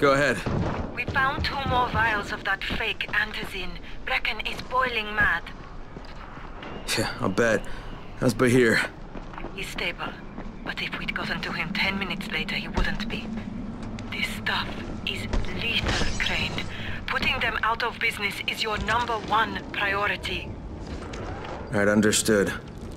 Go ahead. We found 2 more vials of that fake antizin. Brecken is boiling mad. Yeah, I'll bet. How's Bahir? He's stable. But if we'd gotten to him 10 minutes later, he wouldn't be. This stuff is lethal, Crane. Putting them out of business is your #1 priority. Alright, understood.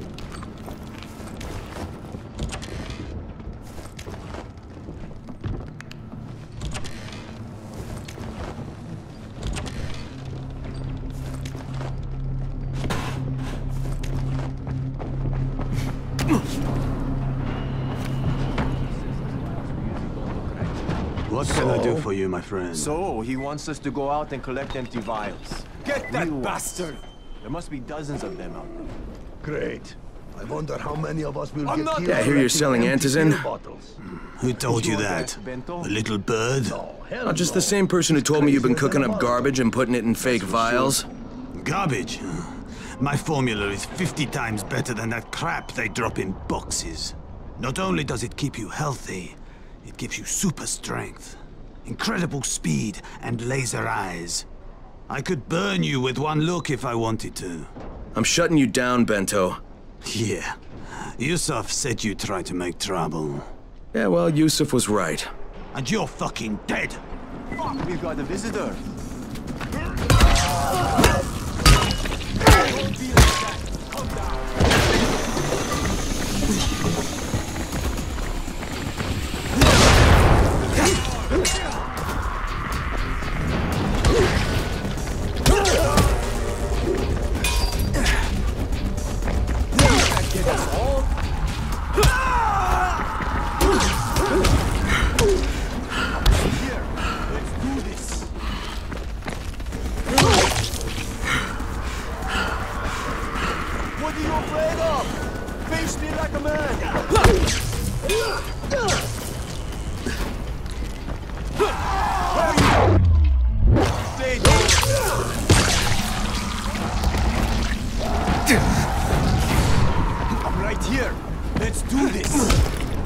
What can I do for you, my friend? So, he wants us to go out and collect empty vials. Get that bastard! There must be dozens of them out there. Great. I wonder how many of us will get killed. Yeah, I hear you're selling antizin. Who told you that? A little bird? Not just the same person who told me you've been cooking up garbage and putting it in fake vials. Garbage? My formula is 50 times better than that crap they drop in boxes. Not only does it keep you healthy, it gives you super strength, incredible speed, and laser eyes. I could burn you with one look if I wanted to. I'm shutting you down, Bento. Yeah. Yusuf said you tried to make trouble. Yeah, well, Yusuf was right. And you're fucking dead! Fuck, we've got a visitor! Don't be like that! Calm down! What are you afraid of? Face me like a man! Where are you? Stay down! I'm right here. Let's do this!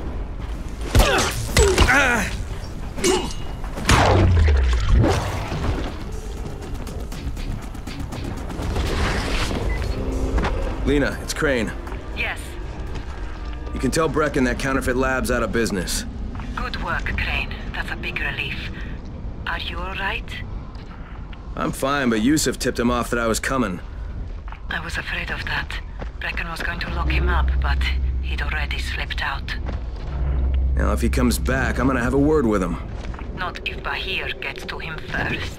Lena, it's Crane. Yes. You can tell Brecken that counterfeit lab's out of business. Good work, Crane. That's a big relief. Are you alright? I'm fine, but Yusuf tipped him off that I was coming. I was afraid of that. Brecken was going to lock him up, but he'd already slipped out. Now, if he comes back, I'm gonna have a word with him. Not if Bahir gets to him first.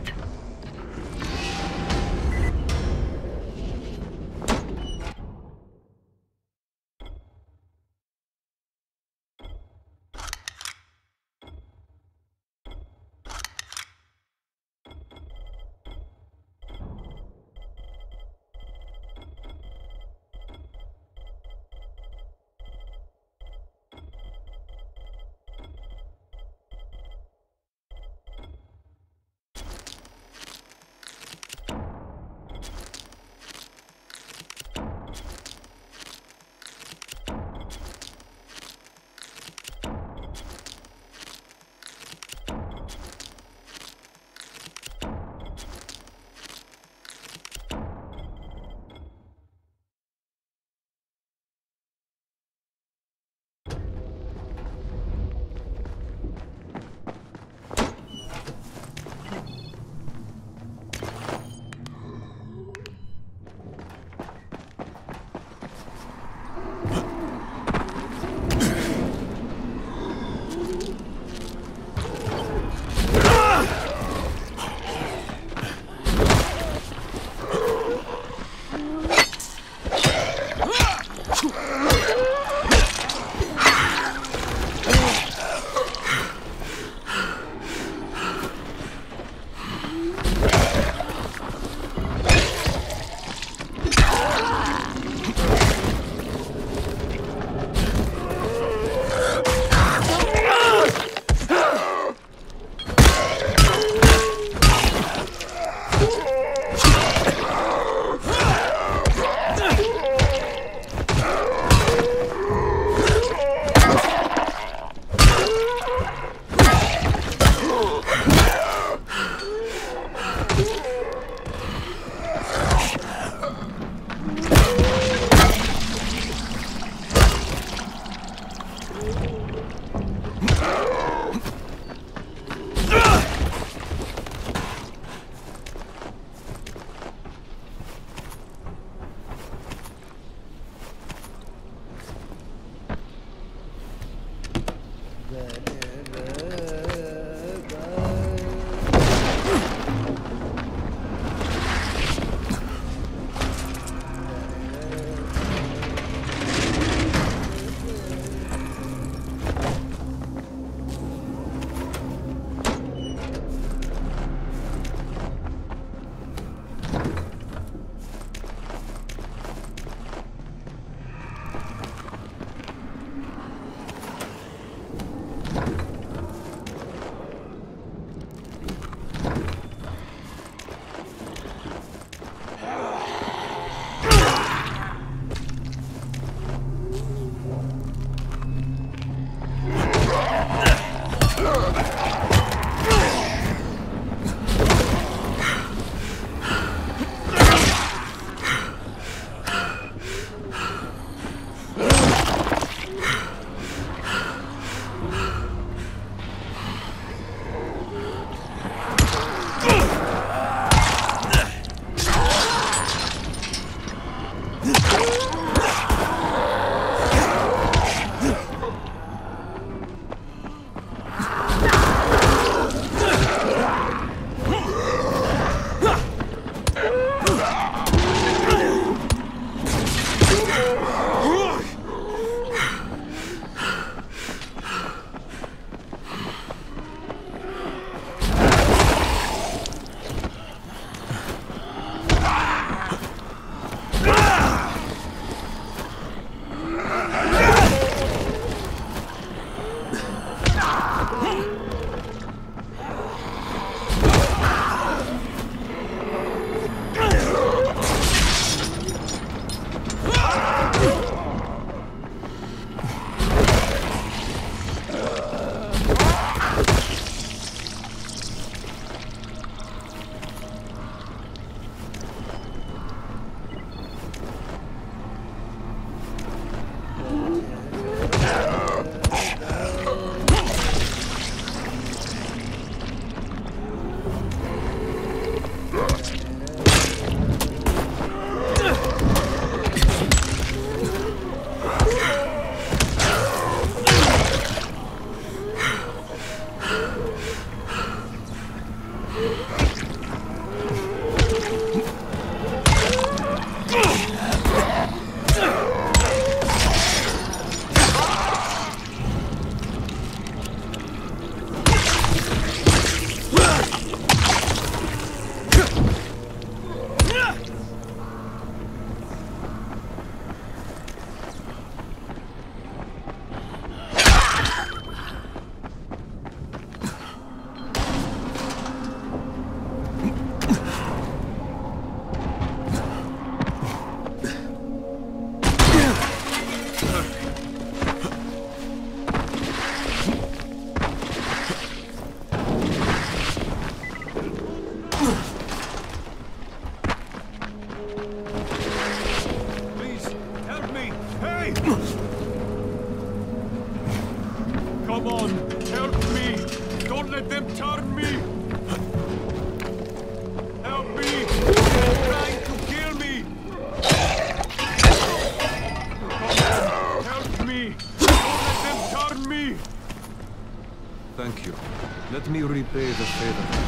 repay the favor.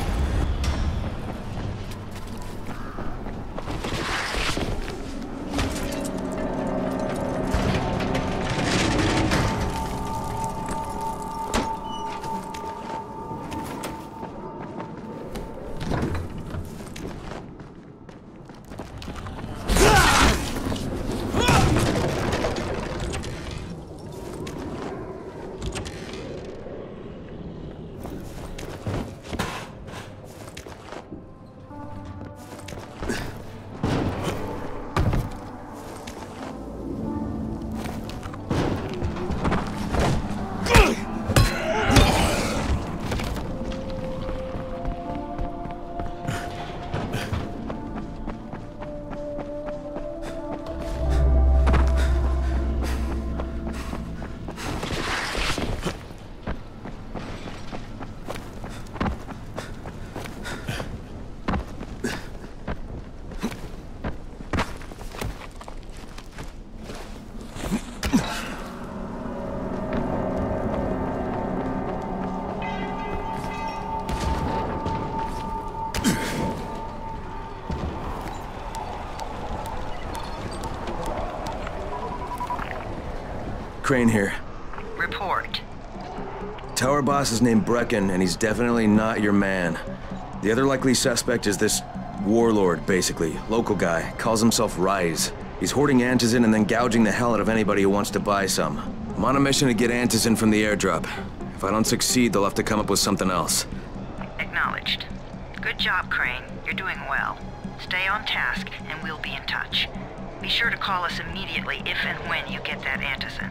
Crane here. Report. Tower boss is named Brecken, and he's definitely not your man. The other likely suspect is this warlord, basically. Local guy. Calls himself Rise. He's hoarding antizin and then gouging the hell out of anybody who wants to buy some. I'm on a mission to get antizin from the airdrop. If I don't succeed, they'll have to come up with something else. Acknowledged. Good job, Crane. You're doing well. Stay on task, and we'll be in touch. Be sure to call us immediately if and when you get that antizin.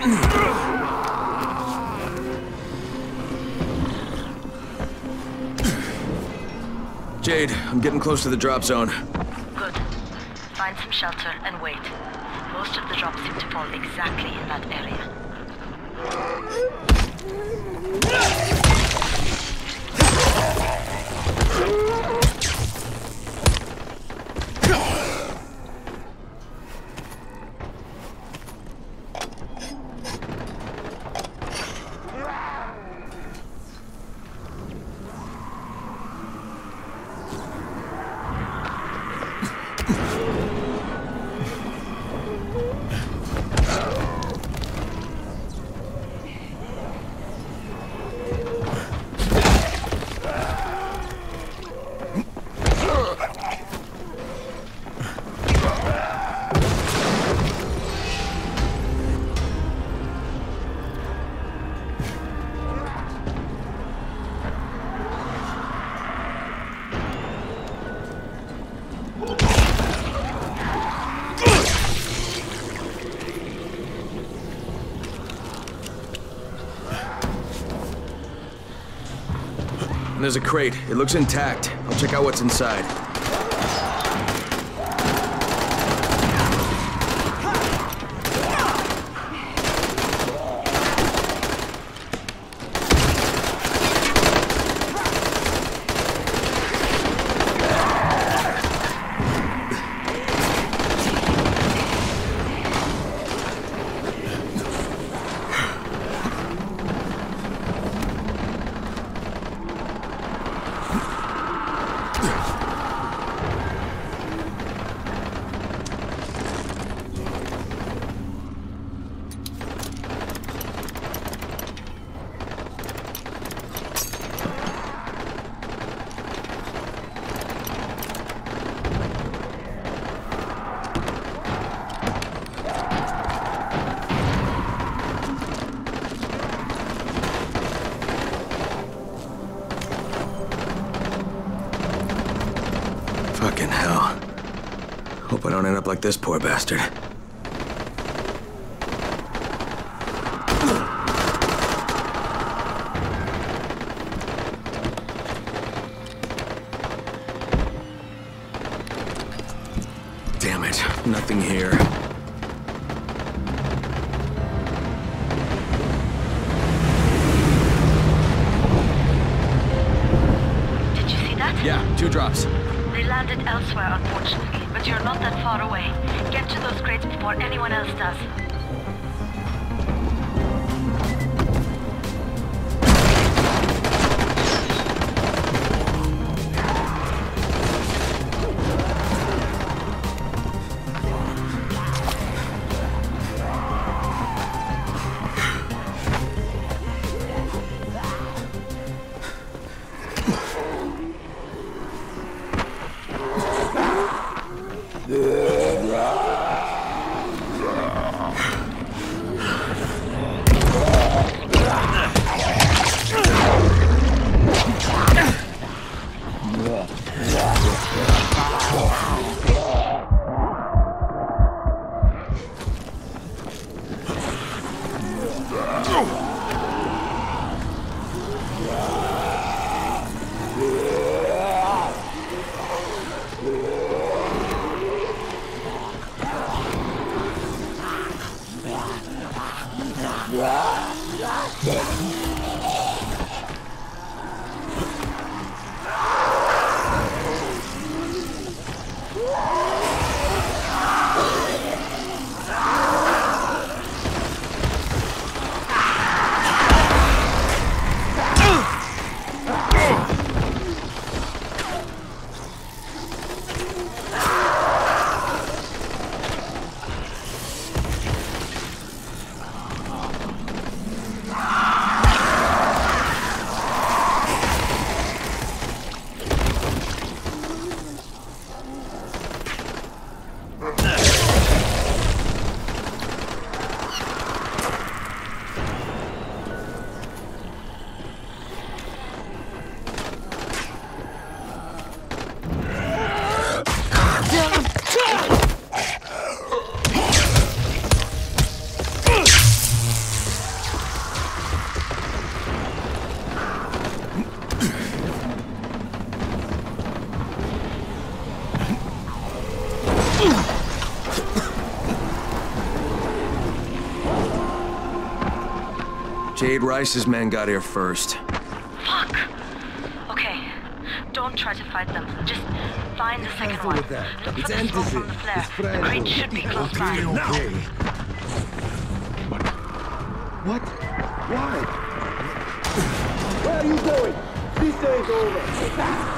Jade, I'm getting close to the drop zone. Good. Find some shelter and wait. Most of the drops seem to fall exactly in that area. There's a crate. It looks intact. I'll check out what's inside. Fucking hell. Hope I don't end up like this poor bastard. Damn it, nothing here. Did you see that? Yeah, 2 drops. They landed elsewhere, unfortunately, but you're not that far away. Get to those crates before anyone else does. Jade Rice's men got here first. Fuck! Okay, don't try to fight them. Just find the second one. Look for the smoke from the flare. The crate should be close by. Okay. What? Why? Where are you going? This day is over.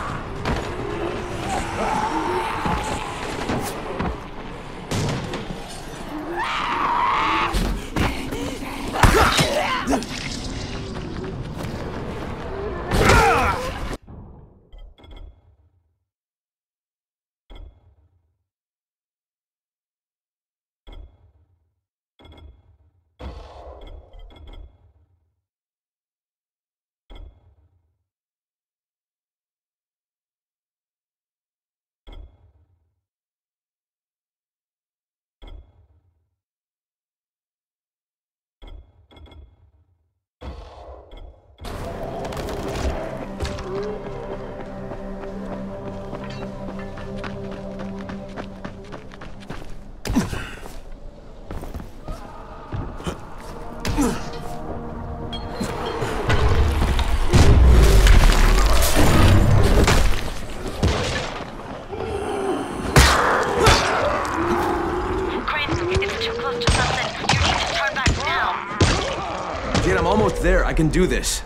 Kid, I'm almost there. I can do this.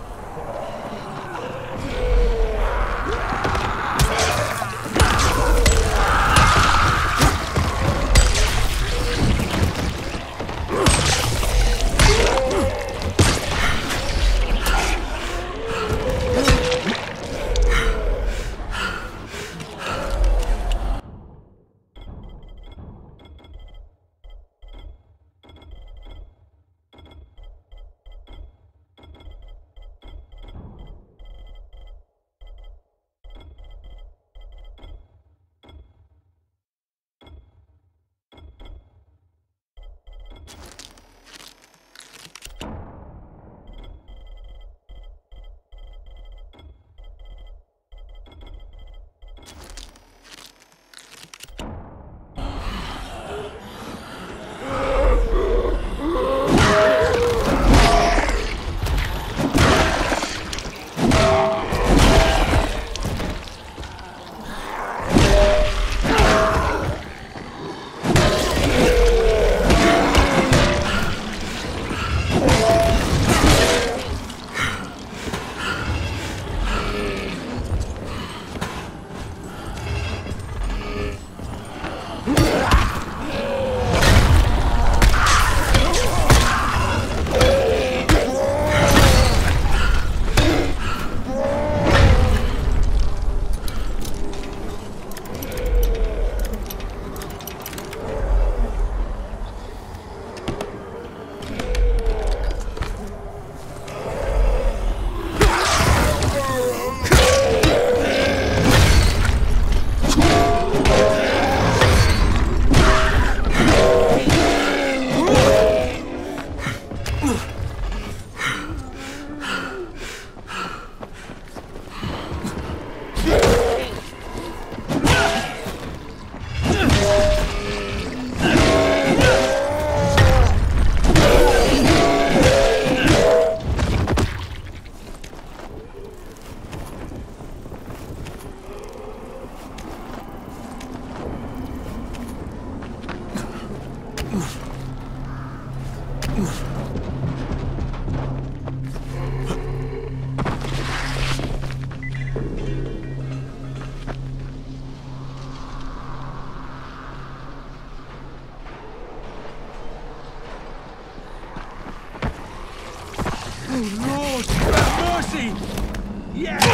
Lord, have mercy! Yes!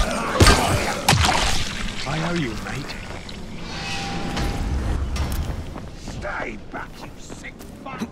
I owe you, mate. Stay back, you sick fuck!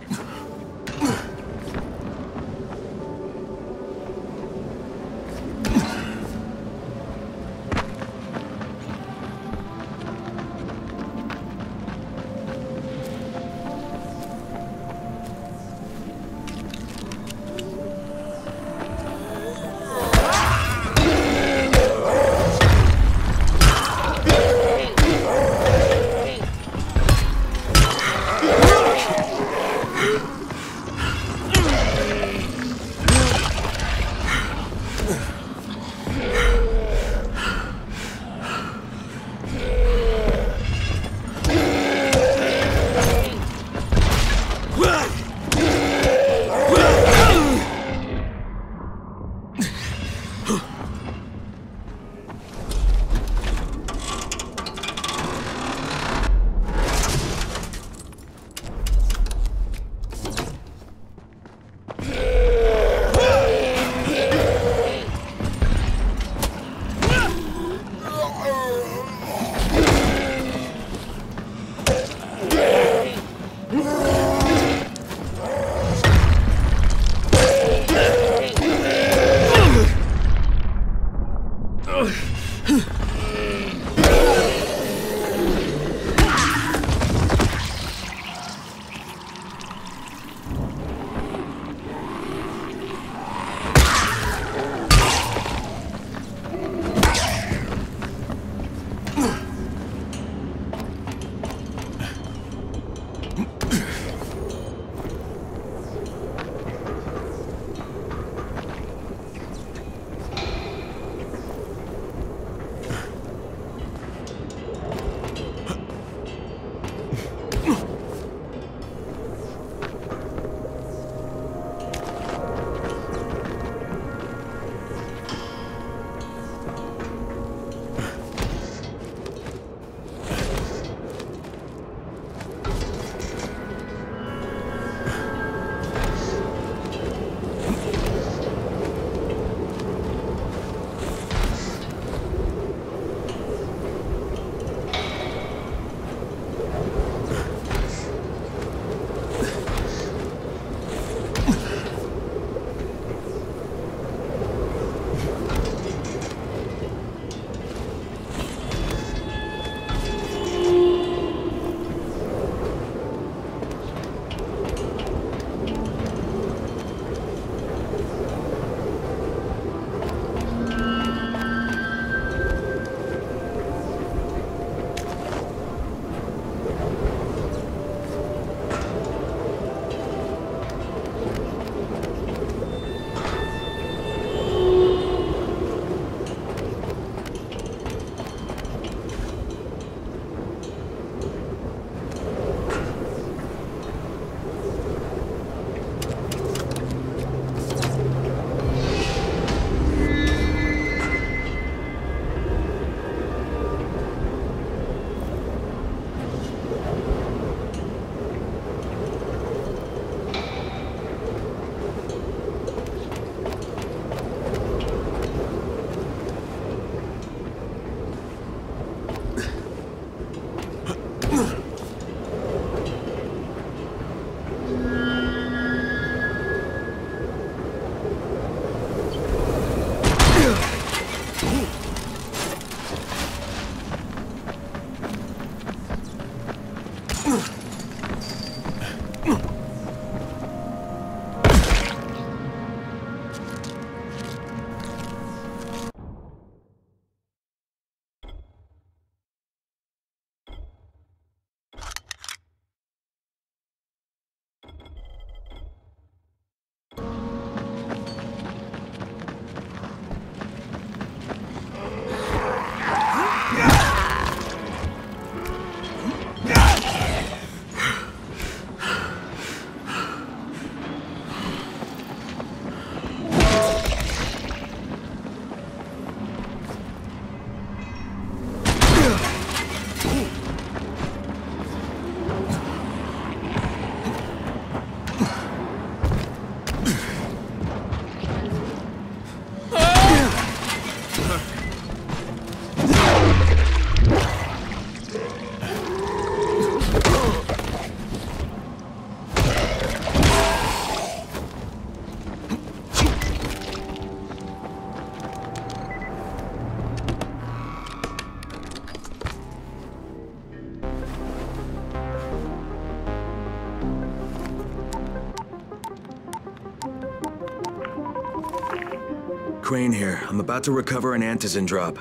Crane here. I'm about to recover an antizin drop.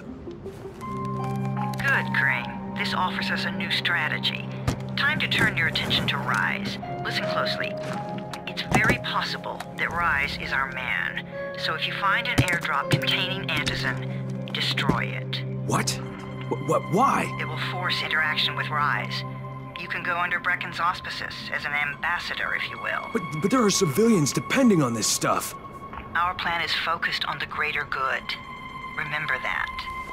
Good, Crane. This offers us a new strategy. Time to turn your attention to Rise. Listen closely. It's very possible that Rise is our man. So if you find an airdrop containing antizin, destroy it. What? Why? It will force interaction with Rise. You can go under Brecken's auspices as an ambassador, if you will. But there are civilians depending on this stuff. Our plan is focused on the greater good. Remember that.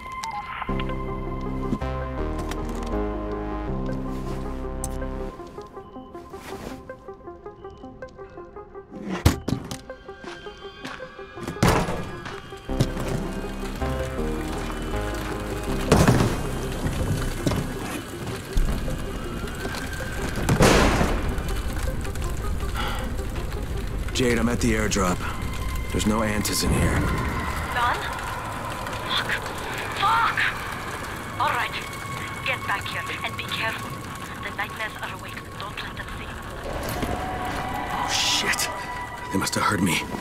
Jade, I'm at the airdrop. There's no antizin here. Done? Fuck! All right. Get back here and be careful. The nightmares are awake. Don't let them see you. Oh, shit. They must have heard me.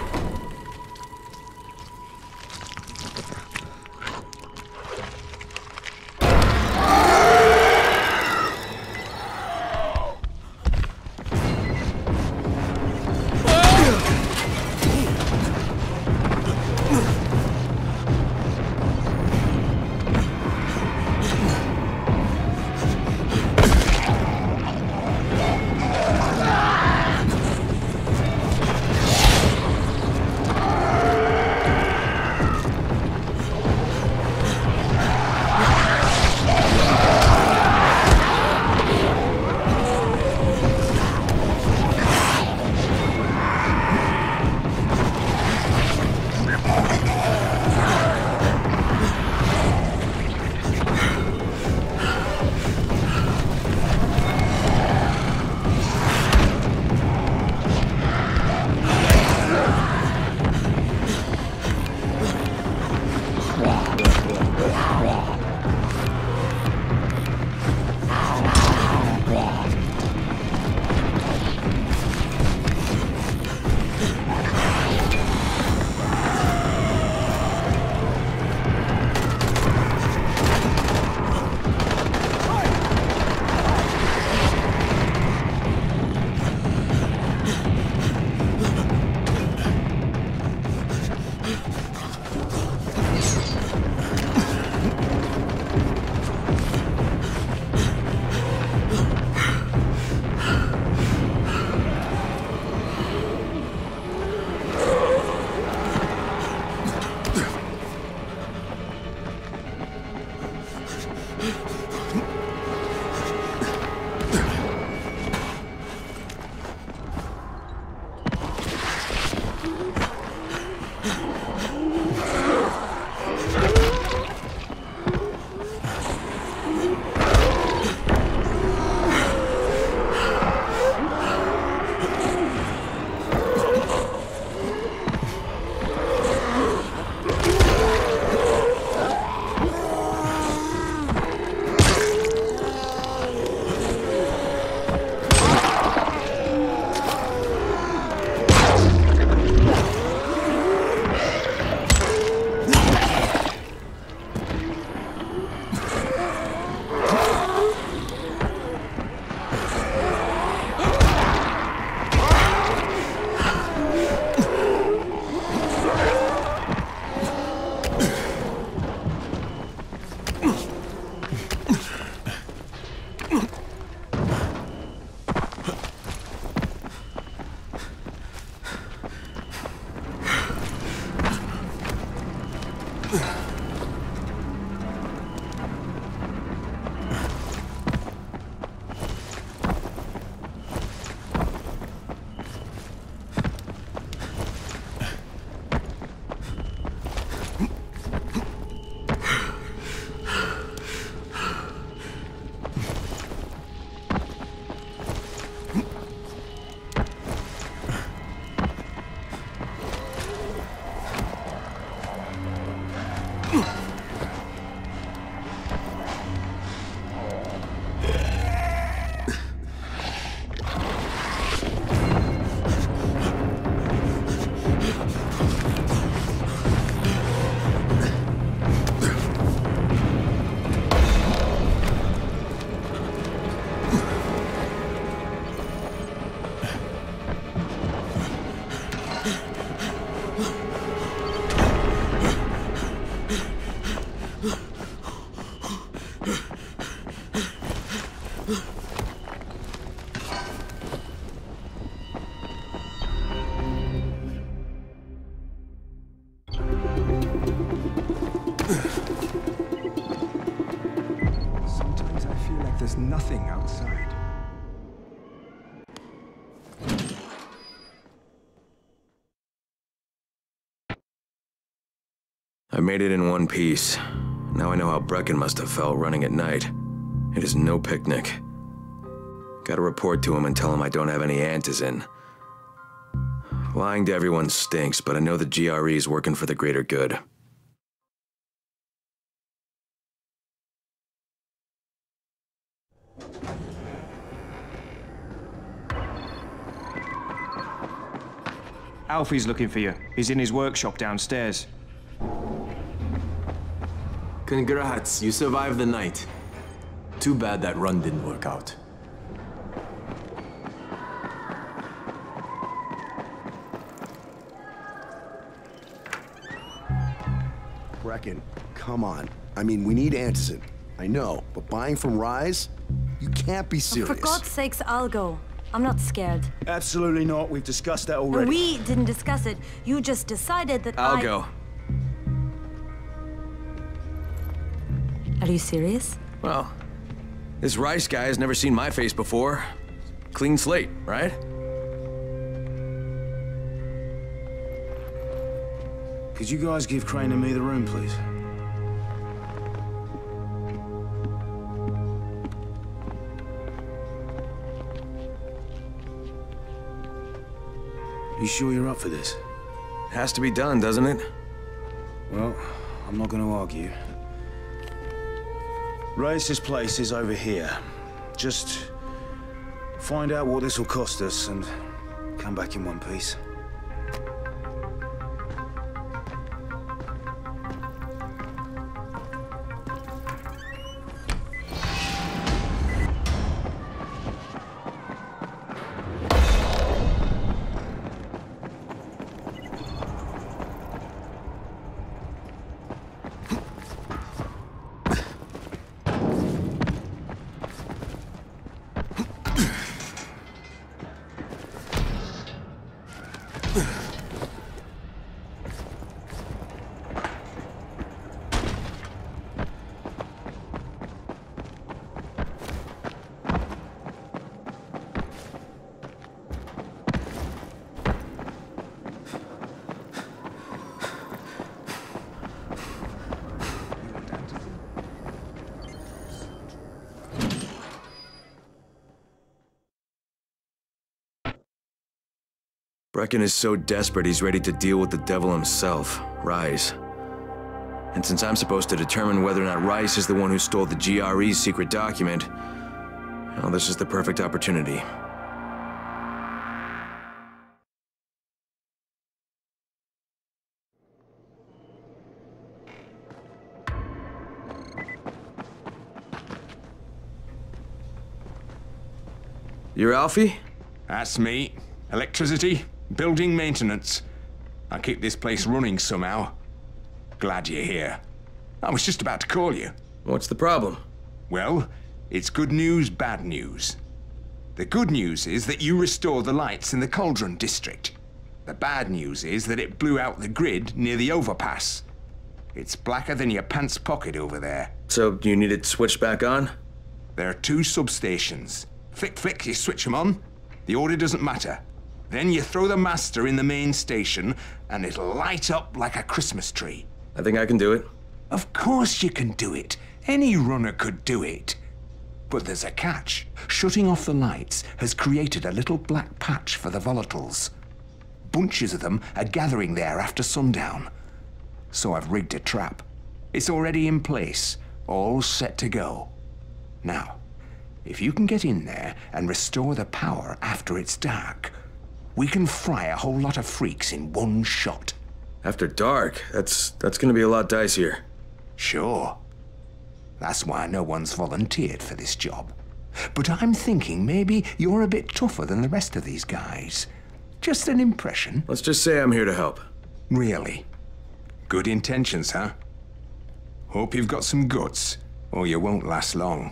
nothing outside. I made it in one piece. Now I know how Brecken must have felt running at night. It is no picnic. Gotta report to him and tell him I don't have any antizin. Lying to everyone stinks, but I know the GRE is working for the greater good. Alfie's looking for you. He's in his workshop downstairs. Congrats, you survived the night. Too bad that run didn't work out. Brecken, come on. I mean, we need antizin. I know, but buying from Rise? You can't be serious. For God's sakes, I'll go. I'm not scared. Absolutely not. We've discussed that already. We didn't discuss it. You just decided that I'll go. Are you serious? Well, this Rice guy has never seen my face before. Clean slate, right? Could you guys give Crane and me the room, please? You sure you're up for this? Has to be done, doesn't it? Well, I'm not going to argue. Race's place is over here. Just find out what this will cost us and come back in one piece. Brecken is so desperate he's ready to deal with the devil himself, Rise. And since I'm supposed to determine whether or not Rice is the one who stole the GRE's secret document, well, this is the perfect opportunity. You're Alfie? That's me. Electricity, building maintenance. I keep this place running somehow. Glad you're here. I was just about to call you. What's the problem? Well, it's good news, bad news. The good news is that you restored the lights in the Cauldron district. The bad news is that it blew out the grid near the overpass. It's blacker than your pants pocket over there. So, you need it switched back on? There are 2 substations. Flick, flick, you switch them on. The order doesn't matter. Then you throw the master in the main station, and it'll light up like a Christmas tree. I think I can do it. Of course you can do it. Any runner could do it. But there's a catch. Shutting off the lights has created a little black patch for the volatiles. Bunches of them are gathering there after sundown. So I've rigged a trap. It's already in place, all set to go. Now, if you can get in there and restore the power after it's dark, we can fry a whole lot of freaks in one shot. After dark? That's gonna be a lot dicier. Sure. That's why no one's volunteered for this job. But I'm thinking maybe you're a bit tougher than the rest of these guys. Just an impression. Let's just say I'm here to help. Really? Good intentions, huh? Hope you've got some guts, or you won't last long.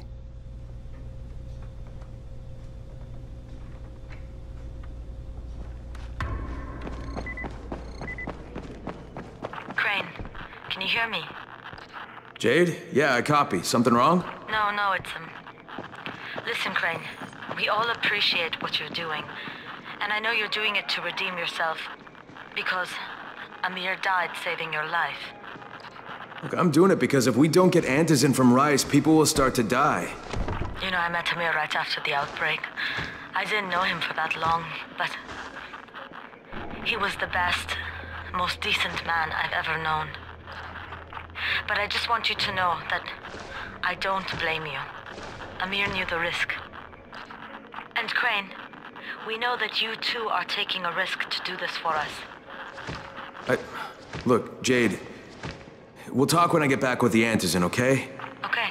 Crane, can you hear me? Jade? Yeah, I copy. Something wrong? No, it's, Listen, Crane. We all appreciate what you're doing. And I know you're doing it to redeem yourself. Because Amir died saving your life. Look, I'm doing it because if we don't get antizin from Rice, people will start to die. You know, I met Amir right after the outbreak. I didn't know him for that long, but... he was the best, most decent man I've ever known. But I just want you to know that I don't blame you. Amir knew the risk. And Crane, we know that you too are taking a risk to do this for us. Look, Jade, we'll talk when I get back with the antizin, okay? Okay.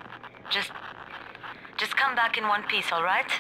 Just come back in one piece, all right?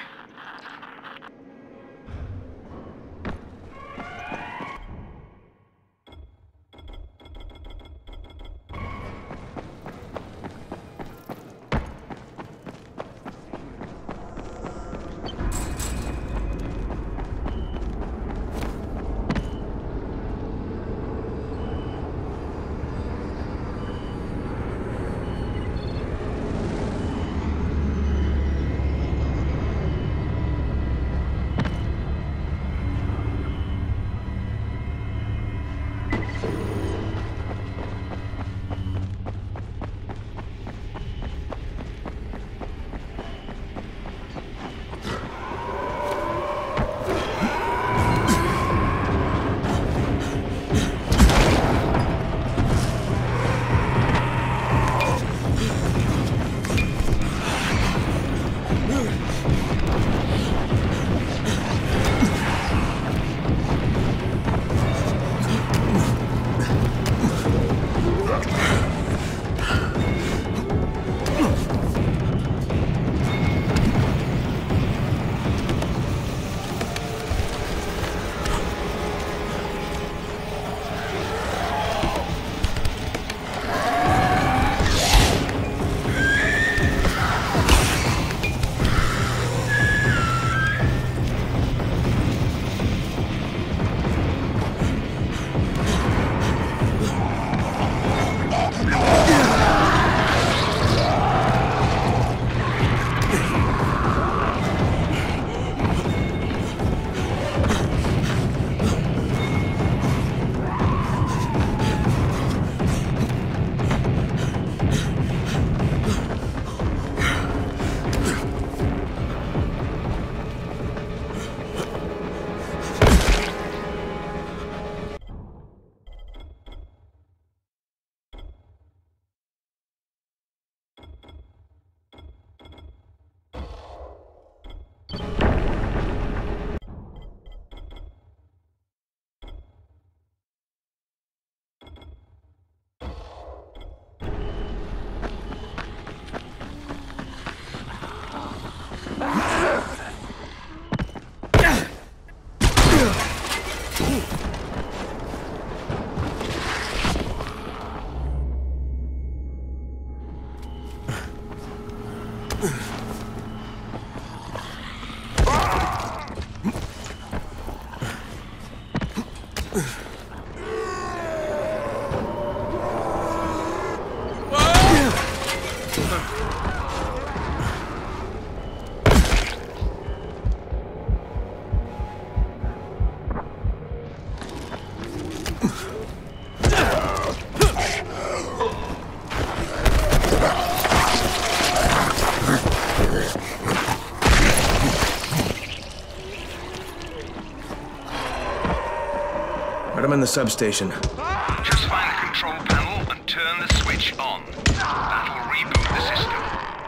I'm in the substation. Just find the control panel and turn the switch on. That'll reboot the system.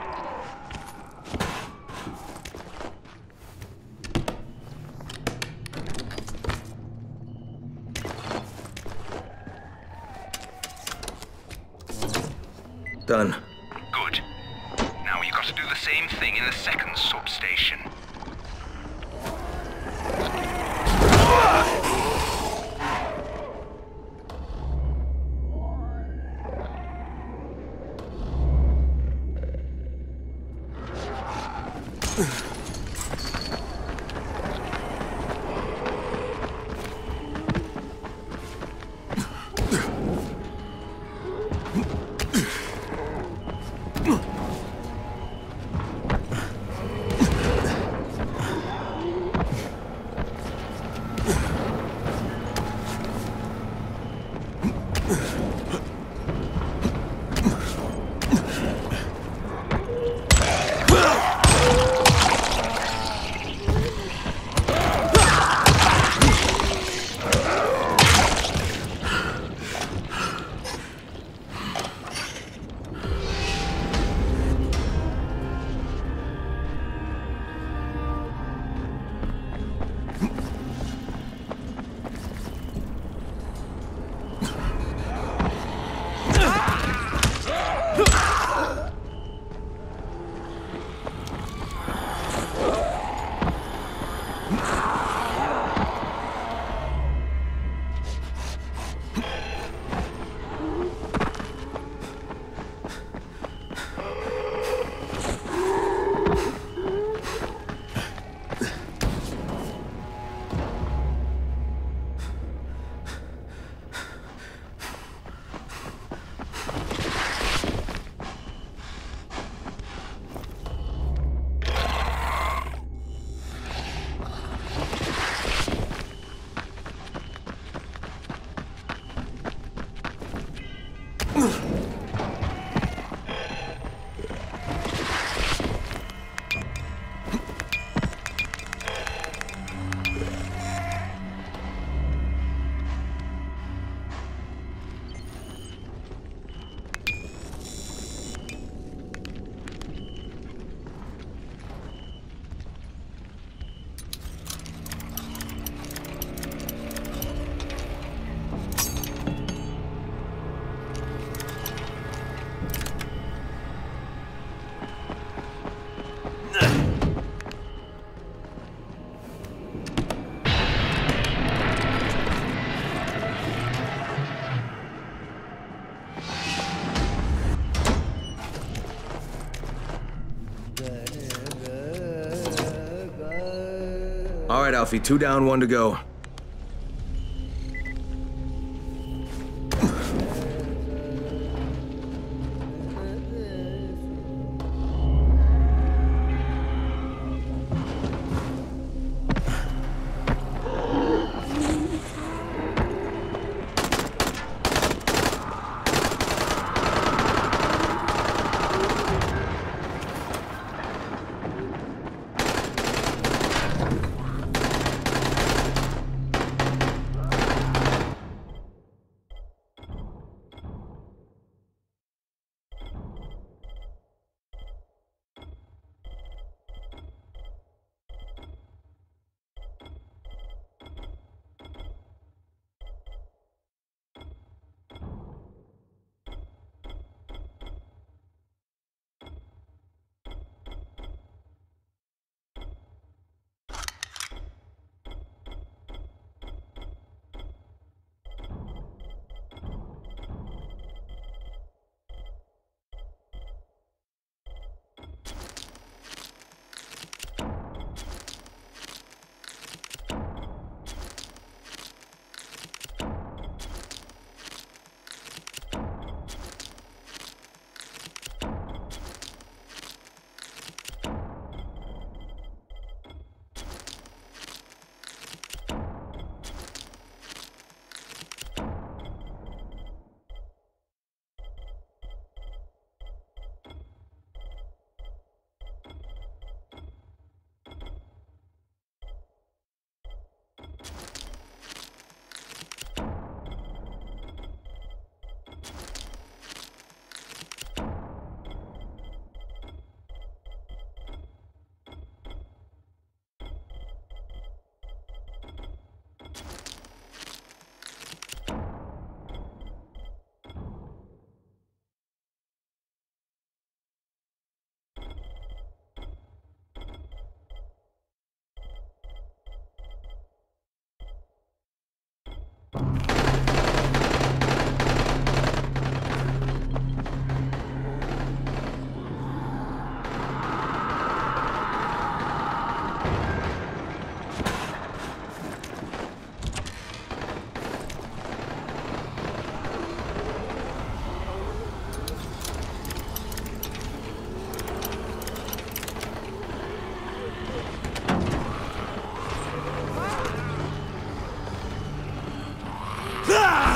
Done. Good. Now you've got to do the same thing in the second substation. right, Alfie. 2 down, 1 to go. Ah!